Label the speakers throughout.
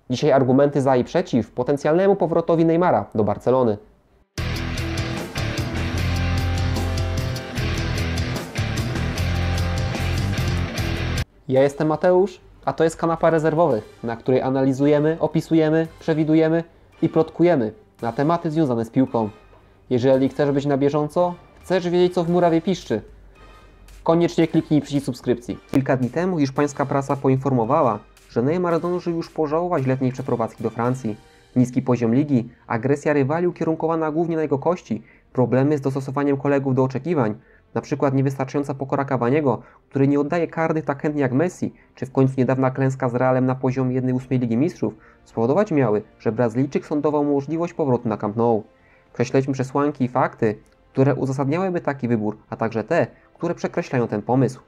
Speaker 1: Dzisiaj argumenty za i przeciw potencjalnemu powrotowi Neymara do Barcelony. Ja jestem Mateusz, a to jest kanapa rezerwowych, na której analizujemy, opisujemy, przewidujemy i plotkujemy na tematy związane z piłką. Jeżeli chcesz być na bieżąco, chcesz wiedzieć, co w murawie piszczy, koniecznie kliknij przycisk subskrypcji. Kilka dni temu hiszpańska prasa poinformowała, że Neymar zdążył już pożałować letniej przeprowadzki do Francji. Niski poziom ligi, agresja rywali ukierunkowana głównie na jego kości, problemy z dostosowaniem kolegów do oczekiwań, na przykład niewystarczająca pokora Cavaniego, który nie oddaje karnych tak chętnie jak Messi, czy w końcu niedawna klęska z Realem na poziomie 1/8 Ligi Mistrzów, spowodować miały, że Brazylijczyk sądował możliwość powrotu na Camp Nou. Prześledźmy przesłanki i fakty, które uzasadniałyby taki wybór, a także te, które przekreślają ten pomysł.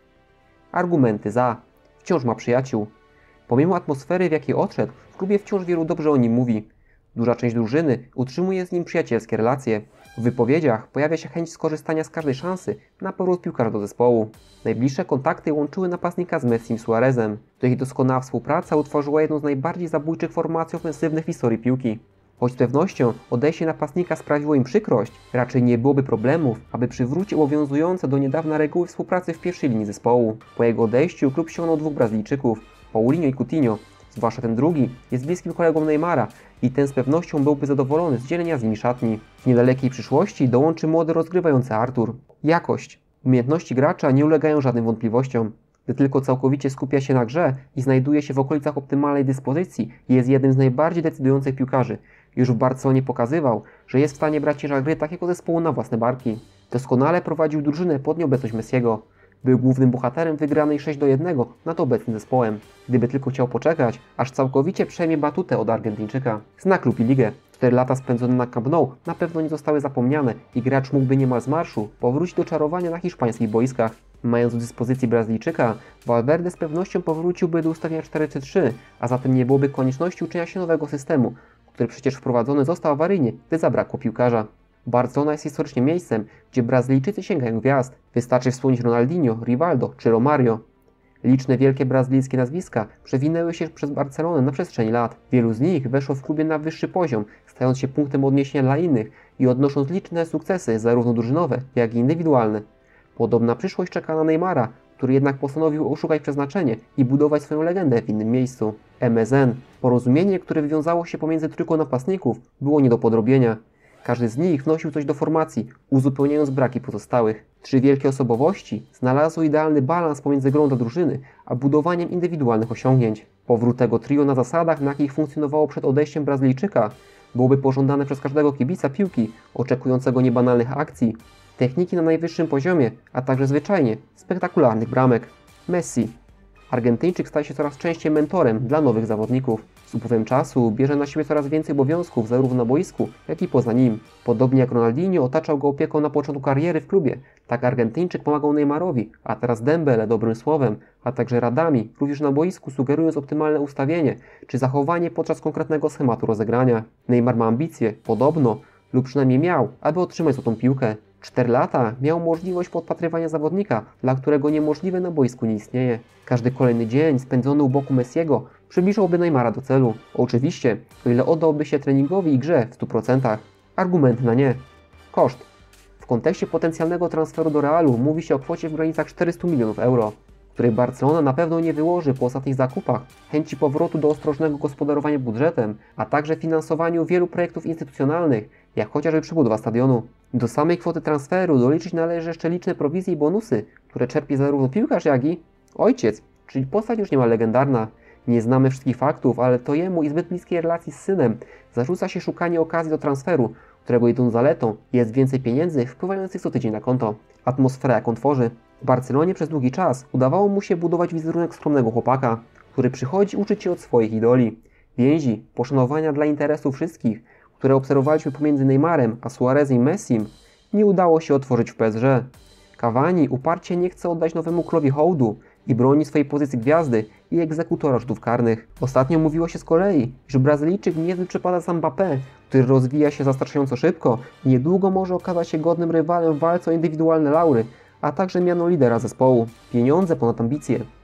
Speaker 1: Argumenty za. Wciąż ma przyjaciół. Pomimo atmosfery, w jakiej odszedł, w klubie wciąż wielu dobrze o nim mówi. Duża część drużyny utrzymuje z nim przyjacielskie relacje. W wypowiedziach pojawia się chęć skorzystania z każdej szansy na powrót piłkarza do zespołu. Najbliższe kontakty łączyły napastnika z Messim Suarezem. To ich doskonała współpraca utworzyła jedną z najbardziej zabójczych formacji ofensywnych w historii piłki. Choć z pewnością odejście napastnika sprawiło im przykrość, raczej nie byłoby problemów, aby przywrócić obowiązujące do niedawna reguły współpracy w pierwszej linii zespołu. Po jego odejściu klub ściągnął dwóch Brazylijczyków, Paulinho i Coutinho. Zwłaszcza ten drugi jest bliskim kolegą Neymara i ten z pewnością byłby zadowolony z dzielenia z nimi szatni. W niedalekiej przyszłości dołączy młody rozgrywający Artur. Jakość. Umiejętności gracza nie ulegają żadnym wątpliwościom. Gdy tylko całkowicie skupia się na grze i znajduje się w okolicach optymalnej dyspozycji, jest jednym z najbardziej decydujących piłkarzy. Już w Barcelonie pokazywał, że jest w stanie brać ciężar gry takiego zespołu na własne barki. Doskonale prowadził drużynę pod nieobecność Messiego. Był głównym bohaterem wygranej 6-1 nad obecnym zespołem. Gdyby tylko chciał poczekać, aż całkowicie przejmie batutę od Argentyńczyka. Zna klub i ligę. 4 lata spędzone na Camp Nou na pewno nie zostały zapomniane i gracz mógłby niemal z marszu powrócić do czarowania na hiszpańskich boiskach. Mając do dyspozycji Brazylijczyka, Valverde z pewnością powróciłby do ustawienia 4-3-3, a zatem nie byłoby konieczności uczenia się nowego systemu, który przecież wprowadzony został awaryjnie, gdy zabrakło piłkarza. Barcelona jest historycznie miejscem, gdzie Brazylijczycy sięgają gwiazd. Wystarczy wspomnieć Ronaldinho, Rivaldo czy Romario. Liczne wielkie brazylijskie nazwiska przewinęły się przez Barcelonę na przestrzeni lat. Wielu z nich weszło w klubie na wyższy poziom, stając się punktem odniesienia dla innych i odnosząc liczne sukcesy zarówno drużynowe, jak i indywidualne. Podobna przyszłość czeka na Neymara, który jednak postanowił oszukać przeznaczenie i budować swoją legendę w innym miejscu. MSN. Porozumienie, które wywiązało się pomiędzy trójką napastników, było nie do podrobienia. Każdy z nich wnosił coś do formacji, uzupełniając braki pozostałych. Trzy wielkie osobowości znalazły idealny balans pomiędzy grą dla drużyny, a budowaniem indywidualnych osiągnięć. Powrót tego trio na zasadach, na jakich funkcjonowało przed odejściem Brazylijczyka, byłoby pożądane przez każdego kibica piłki, oczekującego niebanalnych akcji, techniki na najwyższym poziomie, a także zwyczajnie spektakularnych bramek. Messi. Argentyńczyk staje się coraz częściej mentorem dla nowych zawodników. Z upływem czasu bierze na siebie coraz więcej obowiązków zarówno na boisku, jak i poza nim. Podobnie jak Ronaldinho otaczał go opieką na początku kariery w klubie, tak Argentyńczyk pomagał Neymarowi, a teraz Dembele dobrym słowem, a także radami, również na boisku sugerując optymalne ustawienie czy zachowanie podczas konkretnego schematu rozegrania. Neymar ma ambicje, podobno, lub przynajmniej miał, aby otrzymać złotą piłkę. 4 lata miał możliwość podpatrywania zawodnika, dla którego niemożliwe na boisku nie istnieje. Każdy kolejny dzień spędzony u boku Messiego przybliżałby Neymara do celu. Oczywiście, o ile oddałby się treningowi i grze w 100%. Argumenty na nie. Koszt. W kontekście potencjalnego transferu do Realu mówi się o kwocie w granicach 400 milionów euro, której Barcelona na pewno nie wyłoży po ostatnich zakupach, chęci powrotu do ostrożnego gospodarowania budżetem, a także finansowaniu wielu projektów instytucjonalnych, jak chociażby przebudowa stadionu. Do samej kwoty transferu doliczyć należy jeszcze liczne prowizje i bonusy, które czerpie zarówno piłkarz, jak i ojciec, czyli postać już niemal legendarna. Nie znamy wszystkich faktów, ale to jemu i zbyt bliskiej relacji z synem zarzuca się szukanie okazji do transferu, którego jedyną zaletą jest więcej pieniędzy wpływających co tydzień na konto. Atmosfera, jaką tworzy. W Barcelonie przez długi czas udawało mu się budować wizerunek skromnego chłopaka, który przychodzi uczyć się od swoich idoli. Więzi, poszanowania dla interesu wszystkich, które obserwowaliśmy pomiędzy Neymarem a Suarezem i Messim, nie udało się otworzyć w PSG. Cavani uparcie nie chce oddać nowemu królowi hołdu i broni swojej pozycji gwiazdy i egzekutora rzutów karnych. Ostatnio mówiło się z kolei, że Brazylijczyk niezły przypada za Mbappé, który rozwija się zastraszająco szybko i niedługo może okazać się godnym rywalem w walce o indywidualne laury, a także miano lidera zespołu. Pieniądze ponad ambicje.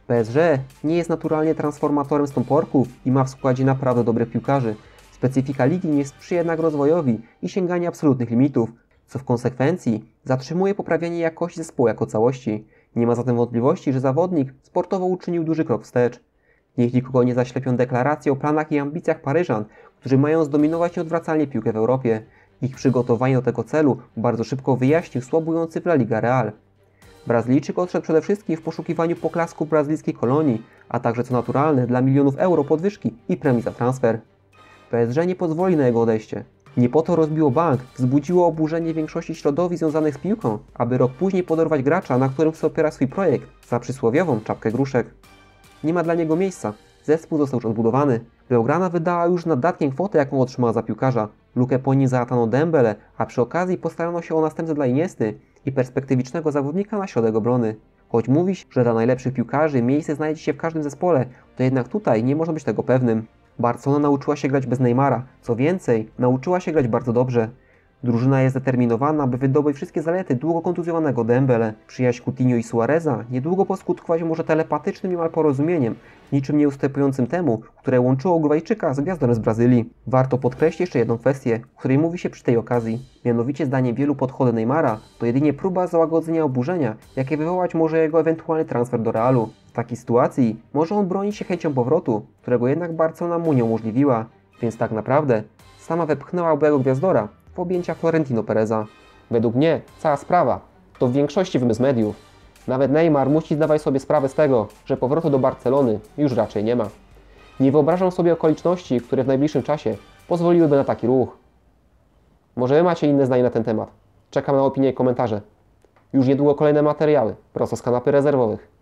Speaker 1: PSG nie jest naturalnie transformatorem stąporków i ma w składzie naprawdę dobrych piłkarzy. Specyfika ligi nie sprzyja jednak rozwojowi i sięganiu absolutnych limitów, co w konsekwencji zatrzymuje poprawianie jakości zespołu jako całości. Nie ma zatem wątpliwości, że zawodnik sportowo uczynił duży krok wstecz. Niech nikogo nie zaślepią deklaracje o planach i ambicjach Paryżan, którzy mają zdominować nieodwracalnie piłkę w Europie. Ich przygotowanie do tego celu bardzo szybko wyjaśnił słabujący w La Liga Real. Brazylijczyk odszedł przede wszystkim w poszukiwaniu poklasku brazylijskiej kolonii, a także co naturalne dla milionów euro podwyżki i premii za transfer. PSG nie pozwoli na jego odejście. Nie po to rozbiło bank, wzbudziło oburzenie większości środowisk związanych z piłką, aby rok później podorwać gracza, na którym chce opierać swój projekt, za przysłowiową czapkę gruszek. Nie ma dla niego miejsca. Zespół został już odbudowany. Blaugrana wydała już naddatkiem kwotę, jaką otrzymała za piłkarza. Lukę po nim załatano Dembele, a przy okazji postarano się o następcę dla Iniesty i perspektywicznego zawodnika na środek obrony. Choć mówi się, że dla najlepszych piłkarzy miejsce znajdzie się w każdym zespole, to jednak tutaj nie można być tego pewnym. Barcelona nauczyła się grać bez Neymara, co więcej, nauczyła się grać bardzo dobrze. Drużyna jest zdeterminowana, by wydobyć wszystkie zalety długo kontuzjowanego Dembele. Przyjaźń Coutinho i Suareza niedługo poskutkować może telepatycznym niemal porozumieniem, niczym nieustępującym temu, które łączyło Urugwajczyka z gwiazdorem z Brazylii. Warto podkreślić jeszcze jedną kwestię, o której mówi się przy tej okazji. Mianowicie zdaniem wielu podchody Neymara to jedynie próba załagodzenia oburzenia, jakie wywołać może jego ewentualny transfer do Realu. W takiej sytuacji może on bronić się chęcią powrotu, którego jednak Barcelona mu nie umożliwiła, więc tak naprawdę sama wepchnęła byłego gwiazdora w objęcia Florentino Pereza. Według mnie cała sprawa to w większości wymysł mediów. Nawet Neymar musi zdawać sobie sprawę z tego, że powrotu do Barcelony już raczej nie ma. Nie wyobrażam sobie okoliczności, które w najbliższym czasie pozwoliłyby na taki ruch. Może wy macie inne zdanie na ten temat? Czekam na opinie i komentarze. Już niedługo kolejne materiały, prosto z kanapy rezerwowych.